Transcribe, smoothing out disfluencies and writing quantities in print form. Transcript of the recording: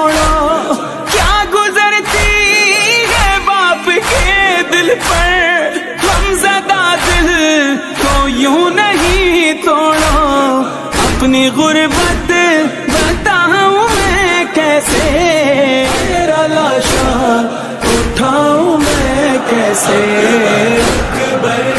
तोड़ो। क्या गुजरती है बाप के दिल पर, गमज़दा दिल को यूं नहीं तोड़ो। अपनी गुर्बत बताऊं मैं कैसे, तेरा लाशा उठाऊं मैं कैसे।